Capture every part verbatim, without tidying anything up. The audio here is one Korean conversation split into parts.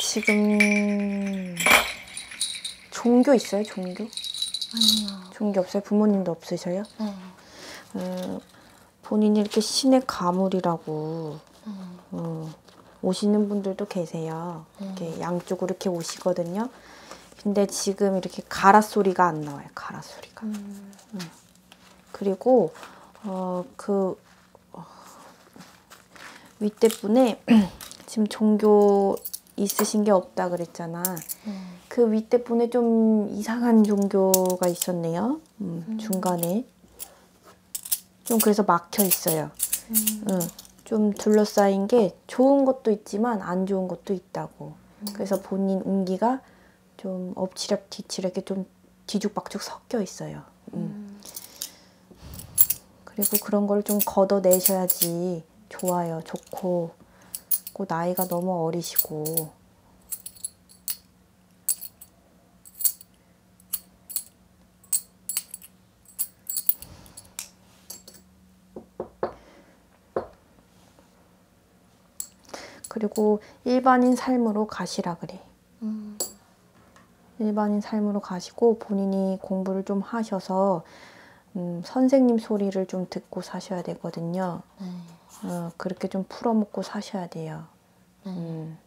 지금 종교 있어요? 종교? 아니요. 종교 없어요? 부모님도 없으셔요? 네. 어, 본인이 이렇게 신의 가물이라고 네. 어, 오시는 분들도 계세요. 네. 이렇게 양쪽으로 이렇게 오시거든요. 근데 지금 이렇게 가라 소리가 안 나와요. 가라 소리가. 음. 음. 그리고 어, 그 어, 윗대 분에 지금 종교 있으신 게 없다 그랬잖아. 네. 그 윗대 분에 좀 이상한 종교가 있었네요. 음, 음. 중간에 좀 그래서 막혀 있어요. 음. 응. 좀 둘러싸인 게 좋은 것도 있지만 안 좋은 것도 있다고. 음. 그래서 본인 운기가 좀 엎치락 뒤치락에 좀 뒤죽박죽 섞여 있어요. 음. 음. 그리고 그런 걸 좀 걷어내셔야지 좋아요. 좋고. 그 나이가 너무 어리시고. 그리고 일반인 삶으로 가시라 그래. 음. 일반인 삶으로 가시고 본인이 공부를 좀 하셔서 음, 선생님 소리를 좀 듣고 사셔야 되거든요. 네. 어, 그렇게 좀 풀어먹고 사셔야 돼요. 네. 음.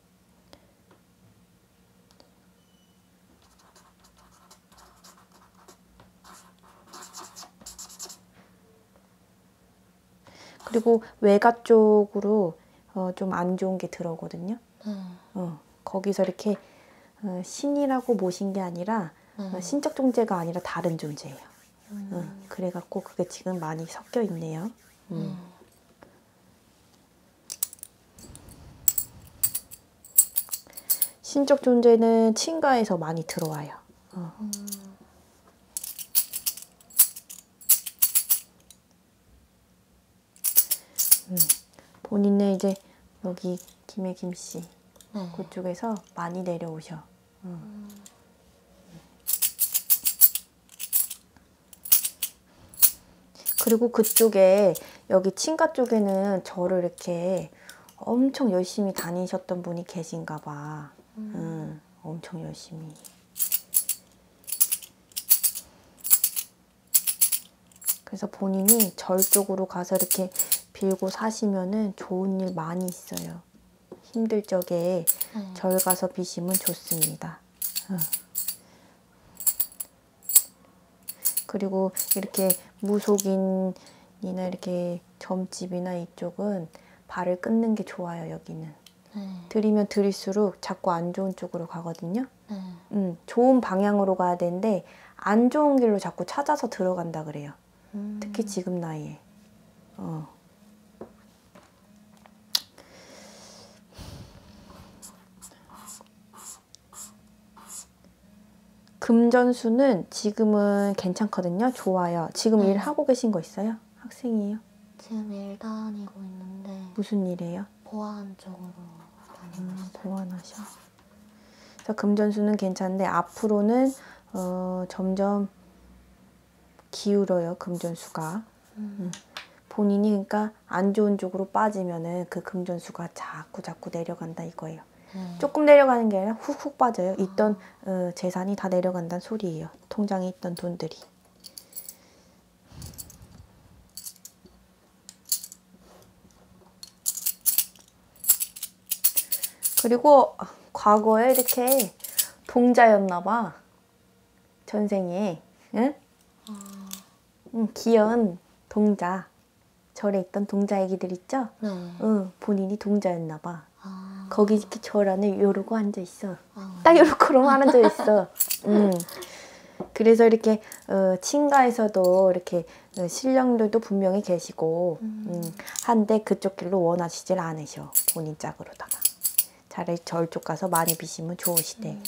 그리고 외가 쪽으로 어, 좀 안 좋은 게 들어오거든요. 네. 어, 거기서 이렇게 어, 신이라고 모신 게 아니라 네. 어, 신적 존재가 아니라 다른 존재예요. 음. 어, 그래갖고 그게 지금 많이 섞여 있네요. 음. 네. 신적 존재는 친가에서 많이 들어와요. 어. 음. 음. 본인은 이제 여기 김해 김씨 네. 그쪽에서 많이 내려오셔. 어. 음. 그리고 그쪽에 여기 친가 쪽에는 저를 이렇게 엄청 열심히 다니셨던 분이 계신가 봐. 음. 응, 엄청 열심히. 그래서 본인이 절 쪽으로 가서 이렇게 빌고 사시면은 좋은 일 많이 있어요. 힘들 적에 네. 절 가서 비시면 좋습니다. 응. 그리고 이렇게 무속인이나 이렇게 점집이나 이쪽은 발을 끊는 게 좋아요. 여기는. 네. 들이면 들일수록 자꾸 안 좋은 쪽으로 가거든요. 네. 음, 좋은 방향으로 가야 되는데 안 좋은 길로 자꾸 찾아서 들어간다 그래요. 음. 특히 지금 나이에. 어. 금전수는 지금은 괜찮거든요. 좋아요. 지금 네. 일하고 계신 거 있어요? 학생이에요? 지금 일 다니고 있는데 무슨 일이에요? 보안 쪽으로 다니고 음, 있어요. 보완하셔. 그래서 금전수는 괜찮은데 앞으로는 어, 점점 기울어요. 금전수가. 음. 음. 본인이 그러니까 안 좋은 쪽으로 빠지면은 그 금전수가 자꾸 자꾸 내려간다 이거예요. 네. 조금 내려가는 게 아니라 훅훅 빠져요. 있던 어, 재산이 다 내려간다는 소리예요. 통장에 있던 돈들이. 그리고 과거에 이렇게 동자였나 봐. 전생에. 응? 아. 응, 귀여운 동자. 절에 있던 동자 애기들 있죠? 네. 응, 본인이 동자였나 봐. 아. 거기 이렇게 절 안에 이러고 앉아있어. 아. 딱 이렇게로 앉아있어. 응. 그래서 이렇게 어, 친가에서도 이렇게 어, 신령들도 분명히 계시고 음. 음, 한데 그쪽 길로 원하시질 않으셔. 본인 짝으로다가. 차라리 절쪽 가서 많이 비시면 좋으시대. 음.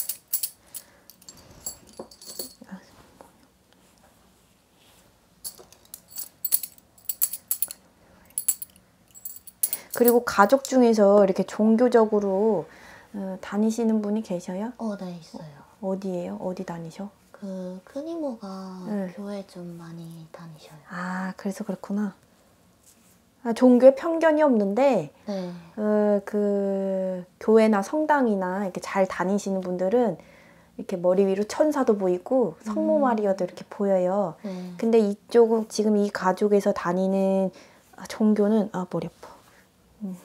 그리고 가족 중에서 이렇게 종교적으로 어, 다니시는 분이 계셔요? 어, 네, 있어요. 어디예요? 어디 다니셔? 그 큰 이모가 네. 교회 좀 많이 다니셔요. 아, 그래서 그렇구나. 아, 종교에 편견이 없는데 네. 어, 그 교회나 성당이나 이렇게 잘 다니시는 분들은 이렇게 머리 위로 천사도 보이고 성모 음. 마리아도 이렇게 보여요. 네. 근데 이쪽 지금 이 가족에서 다니는 종교는 아 머리 아파. 음.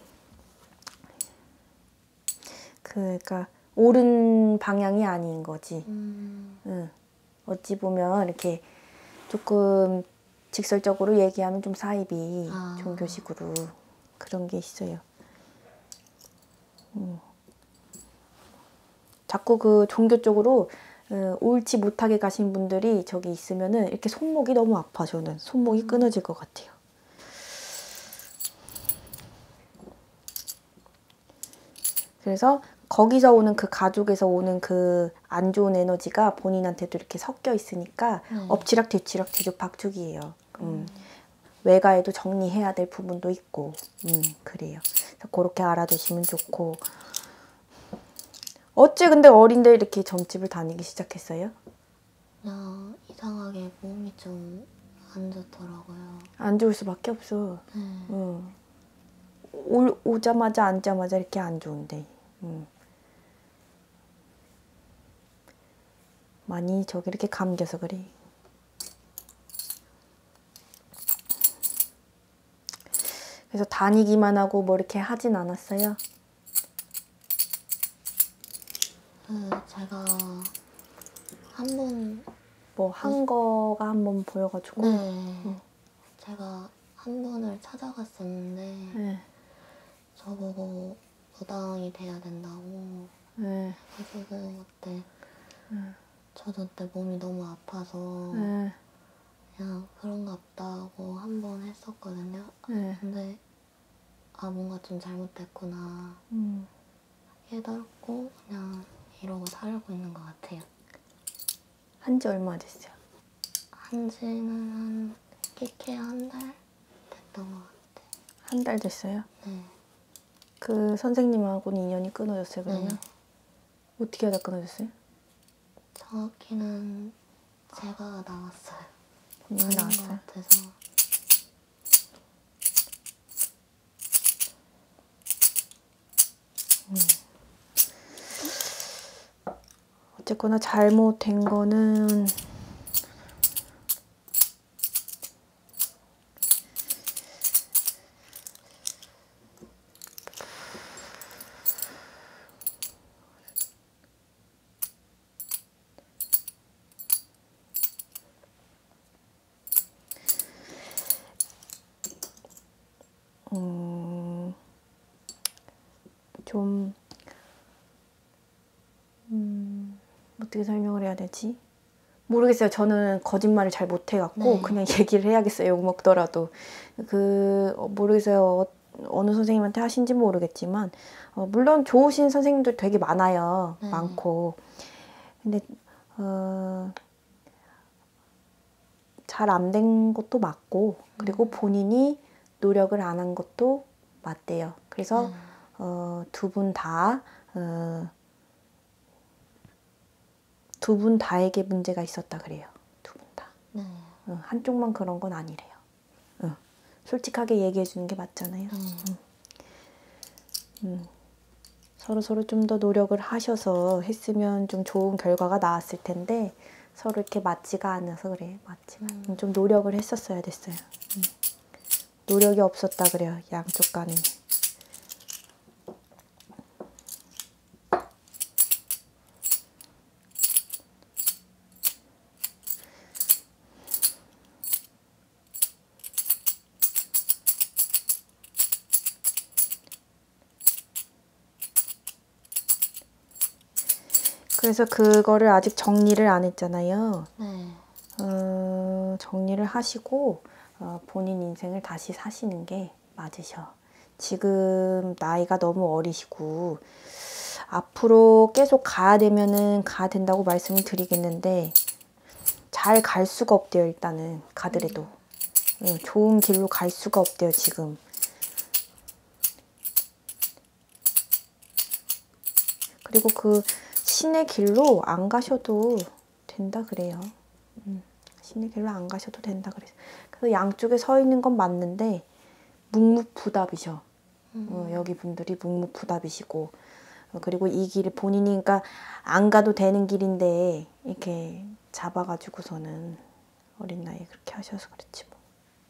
그러니까 옳은 방향이 아닌 거지. 음. 응. 어찌 보면 이렇게 조금 직설적으로 얘기하면 좀 사이비 아. 종교식으로 그런 게 있어요. 음. 자꾸 그 종교 쪽으로 어, 옳지 못하게 가신 분들이 저기 있으면은 이렇게 손목이 너무 아파. 저는 손목이 음. 끊어질 것 같아요. 그래서 거기서 오는 그 가족에서 오는 그 안 좋은 에너지가 본인한테도 이렇게 섞여 있으니까 네. 엎치락 뒤치락 뒤죽박죽이에요. 음. 음. 외가에도 정리해야 될 부분도 있고, 음, 그래요. 그래서 그렇게 알아두시면 좋고. 어째 근데 어린데 이렇게 점집을 다니기 시작했어요? 그냥 이상하게 몸이 좀 안 좋더라고요. 안 좋을 수밖에 없어. 네. 음. 오, 오자마자 앉자마자 이렇게 안 좋은데. 음. 많이 저기 이렇게 감겨서 그래. 그래서 다니기만 하고 뭐 이렇게 하진 않았어요? 그 제가 한 번, 뭐 한 거가 한 번 보여가지고. 네. 음. 제가 한 분을 찾아갔었는데 네. 저보고 무당이 돼야 된다고 네. 해가지고 그때 네. 저도 그때 몸이 너무 아파서 네. 그냥 그런가 보다 하고 한 번 했었거든요. 네. 근데 아 뭔가 좀 잘못됐구나 음. 깨닫고 그냥 이러고 살고 있는 것 같아요. 한지 얼마 됐어요? 한지는 한 끼케 한 달 됐던 것 같아요. 한 달 됐어요? 네. 그 선생님하고는 인연이 끊어졌어요, 그러면? 네. 어떻게 하다 끊어졌어요? 정확히는 제가 나왔어요. 본인이 아닌 나왔어요? 것 같아서. 어쨌거나 잘못된 거는 음, 좀 음, 어떻게 설명을 해야 되지? 모르겠어요. 저는 거짓말을 잘 못해갖고 네. 그냥 얘기를 해야겠어요. 욕 먹더라도. 그 어, 모르겠어요. 어, 어느 선생님한테 하신지 모르겠지만 어, 물론 좋으신 선생님들 되게 많아요. 네. 많고. 근데 어, 잘 안 된 것도 맞고 그리고 음. 본인이 노력을 안 한 것도 맞대요. 그래서 네. 어, 두 분 다 어, 두 분 다에게 문제가 있었다 그래요. 두 분 다. 네. 어, 한쪽만 그런 건 아니래요. 어, 솔직하게 얘기해 주는 게 맞잖아요. 네. 음, 서로 서로 좀 더 노력을 하셔서 했으면 좀 좋은 결과가 나왔을 텐데 서로 이렇게 맞지가 않아서 그래. 맞지가. 음. 좀 노력을 했었어야 됐어요. 음. 노력이 없었다 그래요. 양쪽 간에. 그래서 그거를 아직 정리를 안 했잖아요. 네. 어, 정리를 하시고 어, 본인 인생을 다시 사시는 게 맞으셔. 지금 나이가 너무 어리시고 앞으로 계속 가야 되면은 가야 된다고 말씀을 드리겠는데 잘 갈 수가 없대요. 일단은 가더라도 음, 좋은 길로 갈 수가 없대요. 지금. 그리고 그 신의 길로 안 가셔도 된다 그래요. 음, 신의 길로 안 가셔도 된다 그래요. 그래서 양쪽에 서 있는 건 맞는데 묵묵부답이셔. 음. 어, 여기 분들이 묵묵부답이시고, 어, 그리고 이 길을 본인이 그러니까 안 가도 되는 길인데 이렇게 잡아가지고서는 어린 나이에 그렇게 하셔서 그렇지 뭐.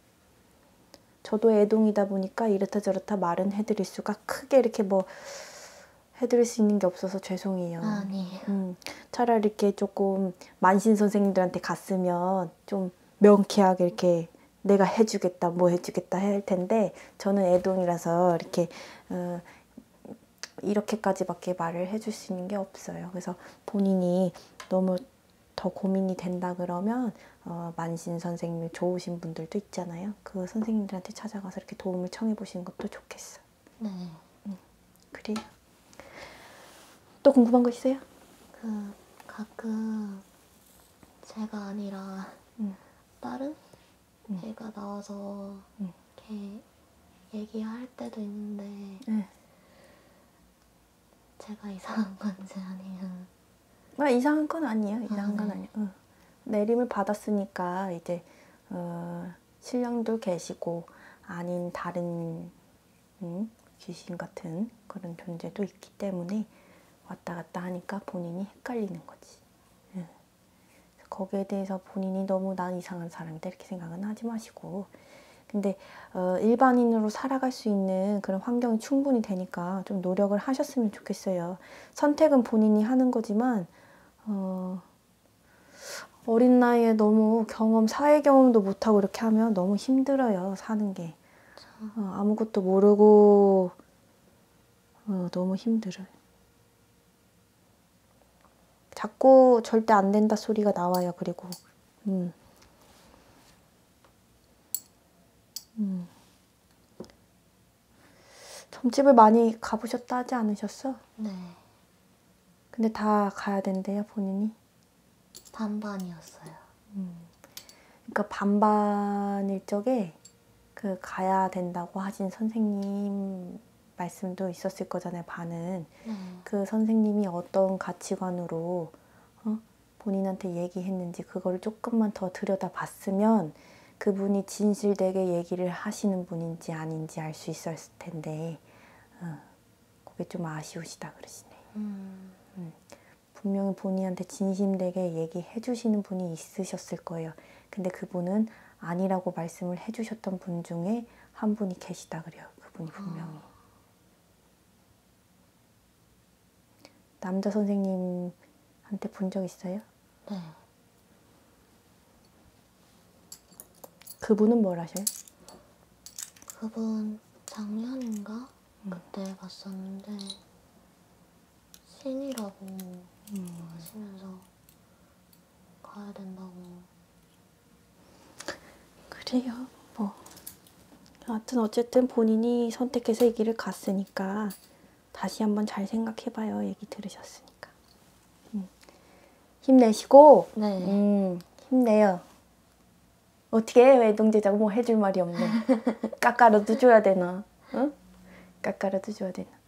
저도 애동이다 보니까 이렇다 저렇다 말은 해드릴 수가 크게 이렇게 뭐 해드릴 수 있는 게 없어서 죄송해요. 아니에요. 음, 차라리 이렇게 조금 만신 선생님들한테 갔으면 좀 명쾌하게 이렇게 내가 해주겠다 뭐 해주겠다 할 텐데 저는 애동이라서 이렇게 어, 이렇게까지밖에 말을 해줄 수 있는 게 없어요. 그래서 본인이 너무 더 고민이 된다 그러면 어, 만신 선생님 좋으신 분들도 있잖아요. 그 선생님들한테 찾아가서 이렇게 도움을 청해 보시는 것도 좋겠어. 네. 음, 그래요. 또 궁금한 거 있어요? 그 가끔 제가 아니라 음. 다른 음. 애가 나와서 음. 이렇게 얘기할 때도 있는데 네. 제가 이상한 건지 아니면 아, 이상한 건 아니에요. 이상한 아, 건 네. 아니에요. 어. 내림을 받았으니까 이제 어, 신령도 계시고 아닌 다른 음, 귀신 같은 그런 존재도 있기 때문에 왔다 갔다 하니까 본인이 헷갈리는 거지. 예. 거기에 대해서 본인이 너무 난 이상한 사람이다 이렇게 생각은 하지 마시고 근데 어, 일반인으로 살아갈 수 있는 그런 환경이 충분히 되니까 좀 노력을 하셨으면 좋겠어요. 선택은 본인이 하는 거지만 어, 어린 나이에 너무 경험, 사회 경험도 못하고 이렇게 하면 너무 힘들어요, 사는 게. 어, 아무것도 모르고 어, 너무 힘들어요. 자꾸 절대 안 된다 소리가 나와요. 그리고 음. 음. 점집을 많이 가보셨다 하지 않으셨어? 네. 근데 다 가야 된대요, 본인이. 반반이었어요. 음. 그러니까 반반일 적에 그 가야 된다고 하신 선생님 말씀도 있었을 거잖아요, 반은. 네. 그 선생님이 어떤 가치관으로 어? 본인한테 얘기했는지 그거를 조금만 더 들여다봤으면 그분이 진실되게 얘기를 하시는 분인지 아닌지 알 수 있었을 텐데 어, 그게 좀 아쉬우시다 그러시네. 음. 음. 분명히 본인한테 진심되게 얘기해 주시는 분이 있으셨을 거예요. 근데 그분은 아니라고 말씀을 해주셨던 분 중에 한 분이 계시다 그래요. 그분이 분명히. 아. 남자 선생님한테 본 적 있어요? 네. 그분은 뭘 하셔요? 그분 작년인가? 음. 그때 봤었는데 신이라고 음. 하시면서 가야 된다고. 그래요. 뭐 하여튼 어쨌든 본인이 선택해서 이 길을 갔으니까 다시 한번 잘 생각해봐요. 얘기 들으셨으니까. 음. 힘내시고 네. 음, 힘내요. 어떻게 해? 외동제자고 뭐 해줄 말이 없네. 깎아라도 줘야 되나? 응? 깎아라도 줘야 되나?